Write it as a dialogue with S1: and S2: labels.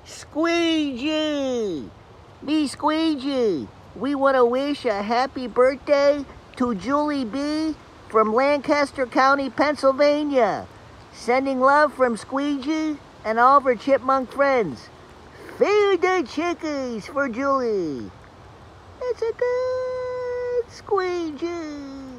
S1: Squeegee! Me Squeegee! We want to wish a happy birthday to Julie B. from Lancaster County, Pennsylvania. Sending love from Squeegee and all of her chipmunk friends. Feed the chickies for Julie. It's a good Squeegee.